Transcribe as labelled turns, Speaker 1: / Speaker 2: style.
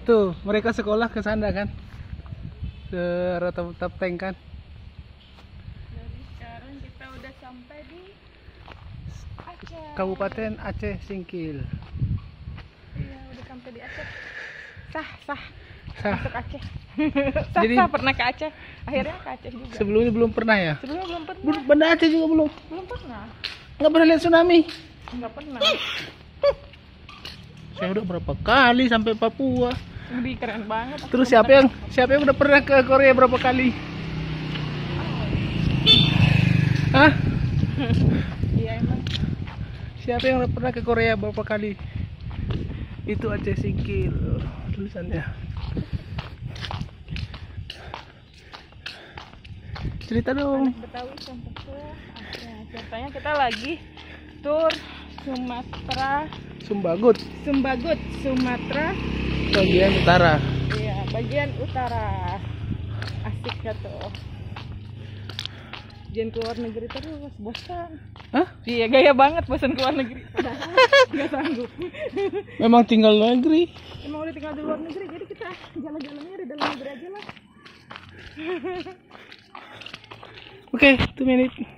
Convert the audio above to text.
Speaker 1: Tuh, mereka sekolah ke sana kan? Ke Ratapeng kan?
Speaker 2: Jadi sekarang kita udah sampai di Aceh.
Speaker 1: Kabupaten Aceh Singkil.
Speaker 2: Iya, udah sampai di Aceh. Sah.
Speaker 1: Sah.
Speaker 2: Masuk Aceh. sah,
Speaker 1: Jadi-
Speaker 2: sah pernah ke Aceh. Akhirnya ke Aceh juga.
Speaker 1: Sebelumnya belum pernah ya?
Speaker 2: Sebelumnya belum pernah.
Speaker 1: Banda Aceh juga belum?
Speaker 2: Belum pernah.
Speaker 1: Nggak pernah lihat tsunami?
Speaker 2: Enggak pernah.
Speaker 1: Saya udah berapa kali sampai Papua.
Speaker 2: Lebih keren banget. Aku
Speaker 1: Terus
Speaker 2: belum
Speaker 1: siapa yang udah pernah ke Korea berapa kali? Hah?
Speaker 2: pernah. Iya emang.
Speaker 1: Siapa yang udah pernah ke Korea berapa kali? Itu Aceh Singkil tulisannya. Cerita dong.
Speaker 2: Anak Betawi sampai ke Aceh. Ceritanya kita lagi tur Sumatera,
Speaker 1: Sumbagut,
Speaker 2: Sumatera.
Speaker 1: bagian utara.
Speaker 2: Iya, bagian utara. Asik gak tuh? Jangan keluar negeri terus, bosan.
Speaker 1: Hah?
Speaker 2: Iya, gaya banget bosan keluar negeri. Gak sanggup.
Speaker 1: Memang tinggal negeri.
Speaker 2: Emang udah tinggal di luar negeri, jadi kita jalan-jalannya di dalam negeri aja lah.
Speaker 1: Oke, 2 menit.